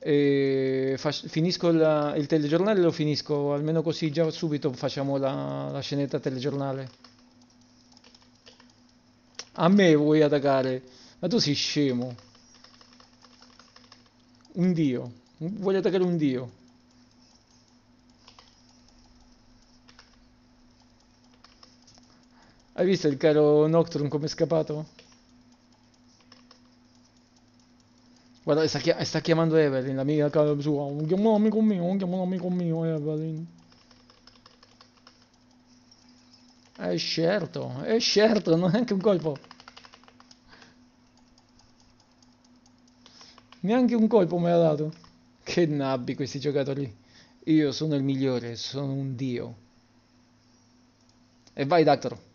E finisco il telegiornale, lo finisco, almeno così già subito facciamo la scenetta telegiornale. A me vuoi attaccare? Ma tu sei scemo. Un dio. Voglio attaccare un dio. Hai visto il caro Nocturne come è scappato? Guarda, sta chiamando Evelyn, l'amica cara sua. Chiamo un amico mio, chiamo un amico mio, Evelyn. È certo, non è neanche un colpo. Neanche un colpo me l'ha dato. Che nabbi questi giocatori. Io sono il migliore, sono un dio. E vai, Doctor.